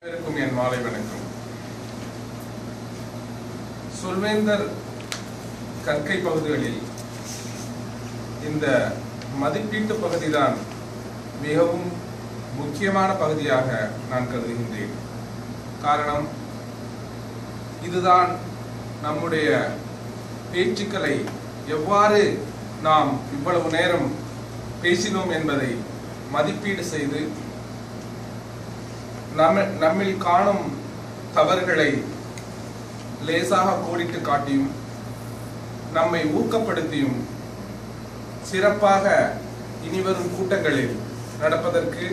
என் மாலை வணக்கம். சொல்வேந்தர் கற்கை பகுதிகளில் இந்த மதிப்பீட்டு பகுதிதான் மிகவும் முக்கியமான பகுதியாக நான் கருதுகின்றேன். காரணம், இதுதான் நம்முடைய பேச்சுக்களை எவ்வாறு நாம் இவ்வளவு நேரம் பேசினோம் என்பதை மதிப்பீடு செய்து நம்மில் காணும் தவறுகளை லேசாக கோடிட்டு காட்டியும் நம்மை ஊக்கப்படுத்தியும் சிறப்பாக இனிவரும் கூட்டங்களில் நடப்பதற்கு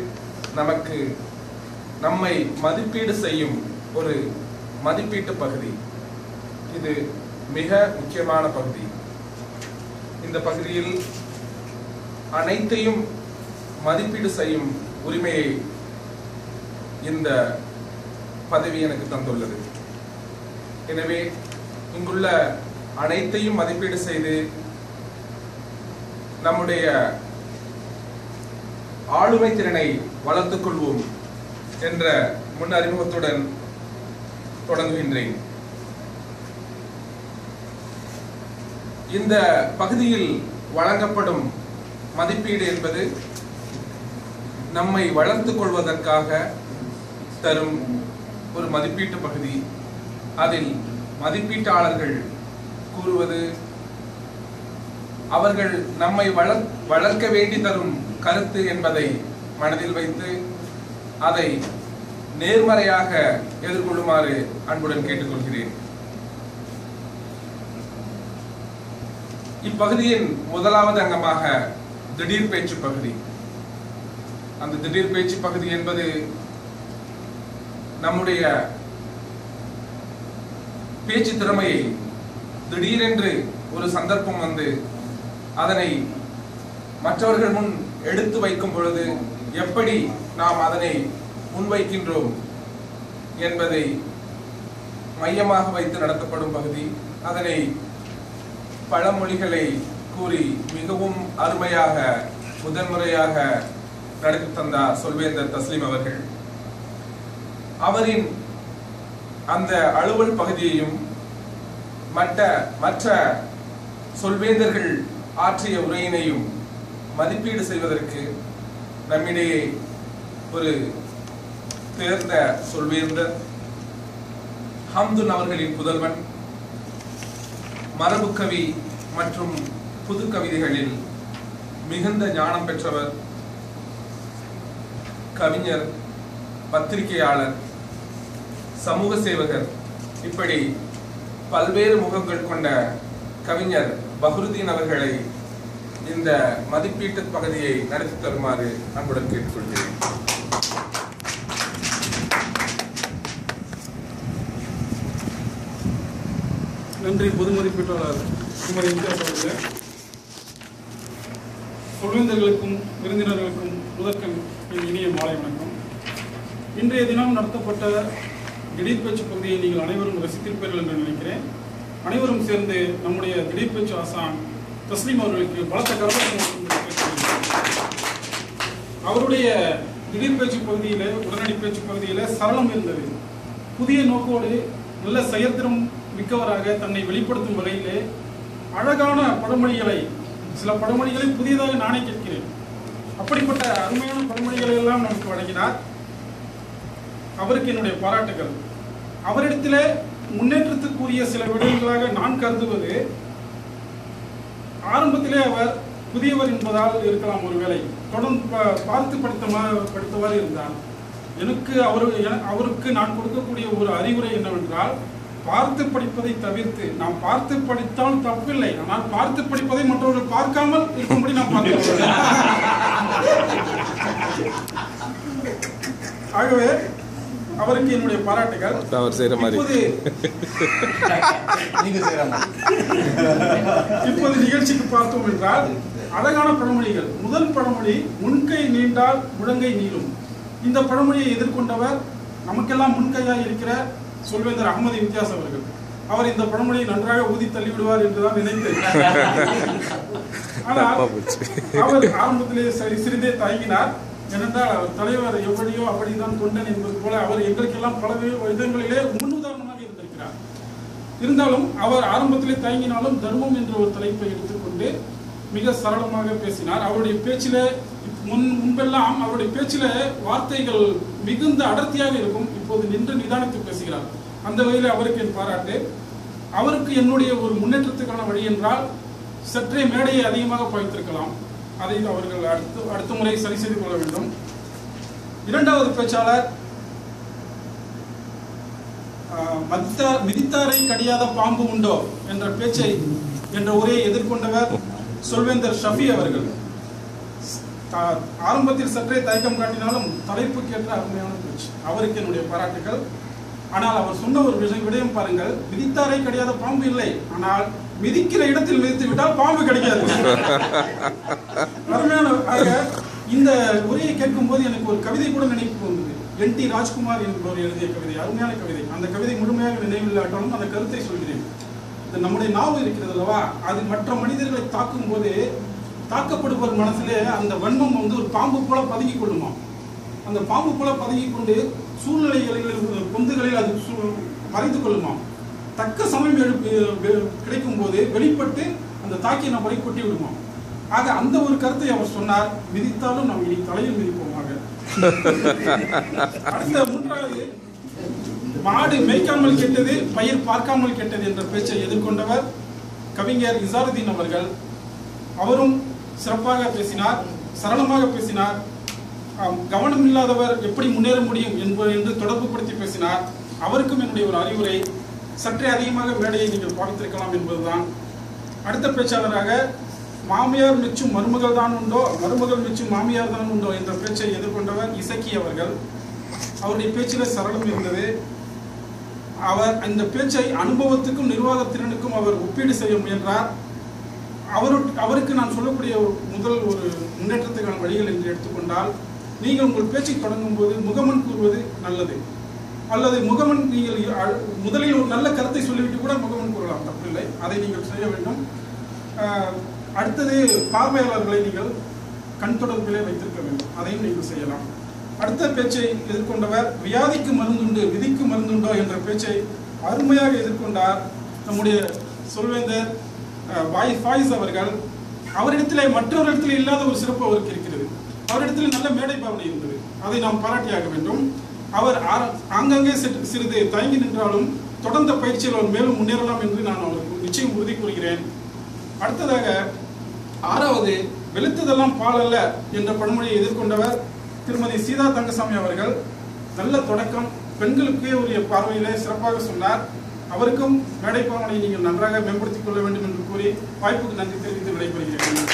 நம்மை மதிப்பீடு செய்யும் ஒரு மதிப்பீட்டு பகுதி. இது மிக முக்கியமான பகுதி. இந்த பகுதியில் அனைத்தையும் மதிப்பீடு செய்யும் உரிமையை இந்த பதவி எனக்கு தந்துள்ளது. எனவே இங்குள்ள அனைத்தையும் மதிப்பீடு செய்து நம்முடைய ஆளுமை திறனை வளர்த்துக் கொள்வோம் என்ற முன் அறிமுகத்துடன் தொடங்குகின்றேன். இந்த பகுதியில் வழங்கப்படும் மதிப்பீடு என்பது நம்மை வளர்த்துக் கொள்வதற்காக தரும் ஒரு மதிப்பீட்டு பகுதி. அதில் மதிப்பீட்டாளர்கள் கூறுவது அவர்கள் நம்மை வளர்க்க வேண்டி தரும் கருத்து என்பதை மனதில் வைத்து அதை நேர்மறையாக எதிர்கொள்ளுமாறு அன்புடன் கேட்டுக்கொள்கிறேன். இப்பகுதியின் முதலாவது அங்கமாக திடீர் பேச்சு பகுதி. அந்த திடீர் பேச்சு பகுதி என்பது நம்முடைய பேச்சு திறமையை திடீரென்று ஒரு சந்தர்ப்பம் வந்து அதனை மற்றவர்கள் முன் எடுத்து வைக்கும் பொழுது எப்படி நாம் அதனை முன்வைக்கின்றோம் என்பதை மையமாக வைத்து நடத்தப்படும் பகுதி. அதனை பழமொழிகளை கூறி மிகவும் அருமையாக முதன்முறையாக நடத்தி தந்தார் சொல்வேந்தர் தஸ்லீம் அவர்கள். அவரின் அந்த அலுவல் பகுதியையும் மற்ற சொல்வேந்தர்கள் ஆற்றிய உரையினையும் மதிப்பீடு செய்வதற்கு நம்மிடையே ஒரு தேர்ந்த சொல்வேந்தர் ஹம்துன் அவர்களின் புதல்வன், மரபு கவி மற்றும் புது கவிதைகளில் மிகுந்த ஞானம் பெற்றவர், கவிஞர், பத்திரிகையாளர், சமூக சேவகர், இப்படி பல்வேறு முகங்கள் கொண்ட கவிஞர் பஹ்ருதீன் அவர்களை இந்த மதிப்பீட்டு பகுதியை நடத்தி தருமாறு அன்புடன் கேட்டுக்கொள்கிறேன். நன்றி. பொது மதிப்பீட்டாளர் குமரி இம்தியாஸ் அவர்களே. சொல்வேந்தர்களுக்கும் விருந்தினர்களுக்கும் முதற்கண் இனிய மாலை வணக்கம். இன்றைய தினம் நடத்தப்பட்ட திடீர் பேச்சு பகுதியை நீங்கள் அனைவரும் ரசித்திருப்பீர்கள் என்று நினைக்கிறேன். அனைவரும் சேர்ந்து நம்முடைய திடீர் பேச்சு ஆசான் தஸ்லீம் அவர்களுக்கு பலத்த கரகோஷம். அவருடைய திடீர் பேச்சு பகுதியில, உடனடி பேச்சு பகுதியில சரளம் இருந்தது. புதிய நோக்கோடு நல்ல செயற்திறம் மிக்கவராக தன்னை வெளிப்படுத்தும் வகையிலே அழகான பழமொழிகளை, சில பழமொழிகளை புதியதாக நானே கேட்கிறேன். அப்படிப்பட்ட அருமையான பழமொழிகளை எல்லாம் நமக்கு வழங்கினார். அவருக்கு என்னுடைய பாராட்டுகள். அவரிடத்திலே முன்னேற்றத்துக்குரிய சில விடயங்களாக நான் கருதுவது, ஆரம்பத்திலே அவர் புதியவர் என்பதால் இருக்கலாம், ஒருவேளை தொடர்ந்து பார்த்து படித்தவாறு இருந்தார். அவருக்கு நான் கொடுக்கக்கூடிய ஒரு அறிவுரை என்னவென்றால், பார்த்து படிப்பதை தவிர்த்து, நாம் பார்த்து படித்தால் தப்பில்லை, ஆனால் பார்த்து படிப்பதை மற்றவர்கள் பார்க்காமல் இருக்கும்படி நாம் பார்க்கிறோம். ஆகவே அவருக்கு என்னுடைய பாராட்டுகள். இப்போது நிகழ்ச்சிக்கு பார்த்தோம் என்றால், அழகான பழமொழிகள். முதல் பழமொழி, முன்கை நீண்டால் முழங்கை நீளும். இந்த பழமொழியை எதிர்கொண்டவர் நமக்கெல்லாம் முன்கையாக இருக்கிற சொல்வேந்தர் அகமது இம்தியாஸ் அவர்கள். அவர் இந்த பழமொழியை நன்றாக ஊதி தள்ளிவிடுவார் என்றுதான் நினைத்தேன். ஆனால் அவர் ஆரம்பத்திலே சிறிதே தயங்கினார். ஏனென்றால் அவர் தலைவர் எவ்வளியோ அப்படிதான் தொண்டன் என்பது போல அவர் எங்களுக்கெல்லாம் பல விதங்களிலே முன்னுதாரணமாக இருந்திருக்கிறார். இருந்தாலும் அவர் ஆரம்பத்திலே தயங்கினாலும் தர்மம் என்ற ஒரு தலைப்பை எடுத்துக்கொண்டு மிக சரளமாக பேசினார். அவருடைய பேச்சிலே முன்பெல்லாம் அவருடைய பேச்சில வார்த்தைகள் மிகுந்த அடர்த்தியாக இருக்கும். இப்போது நின்று நிதானித்து பேசுகிறார். அந்த வகையில் அவருக்கு என் பாராட்டு. அவருக்கு என்னுடைய ஒரு முன்னேற்றத்துக்கான வழி என்றால் சற்றே மேடையை அதிகமாக பாய்த்திருக்கலாம். அதை அவர்கள் அடுத்த முறை சரி செய்து கொள்ள வேண்டும். இரண்டாவது பேச்சாளர் மிதித்தாரை கடியாத பாம்பு உண்டோ என்ற பேச்சை என்ற உரையை எதிர்கொண்டவர் சொல்வேந்தர் ஷஃபி அவர்கள். ஆரம்பத்தில் சற்றே தயக்கம் காட்டினாலும் தலைப்புக்கேற்ற அருமையான பேச்சு. அவருக்கு என்னுடைய பாராட்டுகள். ஆனால் அவர் சொன்ன ஒரு விடயம் பாருங்கள், மிதித்தாரை கிடையாத பாம்பு இல்லை, ஆனால் மிதிக்கிற இடத்தில் மிதித்து விட்டால் பாம்பு கிடைக்காது. அருமையான. இந்த உரையை கேட்கும் போது எனக்கு ஒரு கவிதை கூட நினைப்பு வந்தது. NT ராஜ்குமார் என்பவர் எழுதிய கவிதை, அருமையான கவிதை. அந்த கவிதை முழுமையாக நினைவில்லாட்டாலும் அந்த கருத்தை சொல்கிறேன். நம்முடைய நாவு இருக்கிறது அல்லவா, அது மற்ற மனிதர்களை தாக்கும் போது தாக்கப்படுவர் மனசிலே அந்த வன்மம் ஒரு பாம்பு போல பதுங்கி கொள்ளுமா. அந்த பாம்பு போல பதுங்கி கொண்டு சூழ்நிலைகளில் பொந்துகளில் அது மறைந்து கொள்ளுமா. தக்க சமயம் கிடைக்கும் போது வெளிப்பட்டு அந்த தாக்கிய நபரை கொட்டி விடுமா. ஆக அந்த ஒரு கருத்தை அவர் சொன்னார். மிதித்தாலும் நாம் இனி தலையில் மிதிப்போமாக. அடுத்த மூன்றாவது, மாடு மேய்க்காமல் கெட்டது பயிர் பார்க்காமல் கெட்டது என்ற பேச்சை எதிர்கொண்டவர் கவிஞர் இசாருதீன் அவர்கள். அவரும் சிறப்பாக பேசினார், சரளமாக பேசினார். கவனம் இல்லாதவர் எப்படி முன்னேற முடியும் என்று தொடர்புபடுத்தி பேசினார். அவருக்கும் என்னுடைய ஒரு அறிவுரை, சற்றே அதிகமாக மேடையை நீங்கள் பாவித்திருக்கலாம் என்பதுதான். அடுத்த பேச்சாளராக மாமியார் மெச்சும் மருமகள் தான் உண்டோ, மருமகள் மெச்சும் மாமியார் தான் உண்டோ என்ற பேச்சை எதிர்கொண்டவர் இசக்கி அவர்கள். அவருடைய பேச்சில் சரளம் இருந்தது. அவர் அந்த பேச்சை அனுபவத்துக்கும் நிர்வாகத்திறனுக்கும் அவர் ஒப்பீடு செய்ய முயன்றார். அவருக்கு நான் சொல்லக்கூடிய முதல் ஒரு முன்னேற்றத்துக்கான வழிகள் என்று எடுத்துக்கொண்டால், நீங்கள் உங்கள் பேச்சை தொடங்கும் போது முகமன் கூறுவது நல்லது. அல்லது முகமன் நீங்கள் முதலில் ஒரு நல்ல கருத்தை சொல்லிவிட்டு கூட முகமன் கூறலாம், தப்பில்லை. அதை நீங்கள் செய்ய வேண்டும். அடுத்தது, பார்வையாளர்களை நீங்கள் கண் தொடர்பிலே வைத்திருக்க வேண்டும், அதையும் நீங்கள் செய்யலாம். அடுத்த பேச்சை எதிர்கொண்டவர் வியாதிக்கு மருந்துண்டு விதிக்கு மருந்துண்டோ என்ற பேச்சை அருமையாக எதிர்கொண்டார் நம்முடைய சொல்வேந்தர் ஃபாயிஸ் அவர்கள். அவரிடத்திலே மற்றவரிடத்தில் இல்லாத ஒரு சிறப்பு அவருக்கு இருக்கிறது. அவரிடத்தில் நல்ல மேடை பாவனை இருந்தது, அதை நாம் பாராட்டியாக வேண்டும். அவர் ஆங்காங்கே சிறிது தயங்கி நின்றாலும் தொடர்ந்த பயிற்சியில் அவர் மேலும் முன்னேறலாம் என்று நான் அவருக்கு நிச்சயம் உறுதி கூறுகிறேன். அடுத்ததாக ஆறாவது, வெளுத்ததெல்லாம் பால் அல்ல என்ற பழமொழியை எதிர்கொண்டவர் திருமதி சீதா தங்கசாமி அவர்கள். நல்ல தொடக்கம், பெண்களுக்கே உரிய பார்வையிலே சிறப்பாக சொன்னார். அவருக்கும் மேடை பாவனை நீங்கள் நன்றாக மேம்படுத்திக் கொள்ள வேண்டும் என்று கூறி வாய்ப்புக்கு நன்றி தெரிவித்து விடைபெறுகிறேன்.